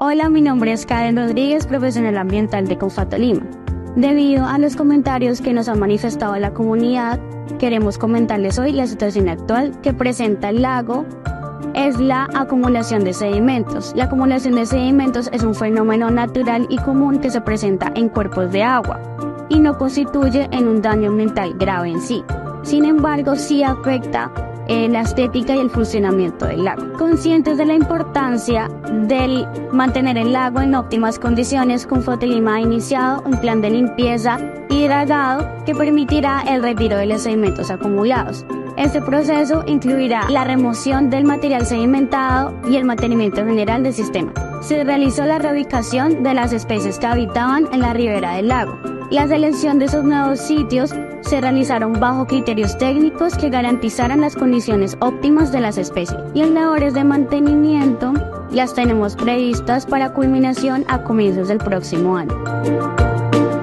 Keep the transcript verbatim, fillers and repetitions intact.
Hola, mi nombre es Karen Rodríguez, profesional ambiental de Comfa Tolima. Debido a los comentarios que nos han manifestado la comunidad, queremos comentarles hoy la situación actual que presenta el lago. Es la acumulación de sedimentos. La acumulación de sedimentos es un fenómeno natural y común que se presenta en cuerpos de agua y no constituye en un daño ambiental grave en sí. Sin embargo, sí afecta eh, la estética y el funcionamiento del lago. Conscientes de la importancia del mantener el lago en óptimas condiciones, Comfa Tolima ha iniciado un plan de limpieza y dragado que permitirá el retiro de los sedimentos acumulados. Este proceso incluirá la remoción del material sedimentado y el mantenimiento general del sistema. Se realizó la reubicación de las especies que habitaban en la ribera del lago. La selección de esos nuevos sitios se realizaron bajo criterios técnicos que garantizaran las condiciones óptimas de las especies. Y las labores de mantenimiento las tenemos previstas para culminación a comienzos del próximo año.